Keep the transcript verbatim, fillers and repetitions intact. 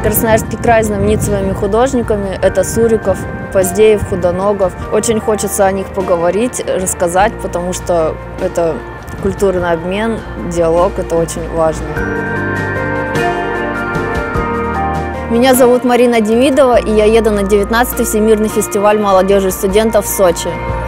Красноярский край знаменит своими художниками. Это Суриков, Поздеев, Худоногов. Очень хочется о них поговорить, рассказать, потому что это культурный обмен, диалог, это очень важно. Меня зовут Марина Демидова, и я еду на девятнадцатый Всемирный фестиваль молодежи и студентов в Сочи.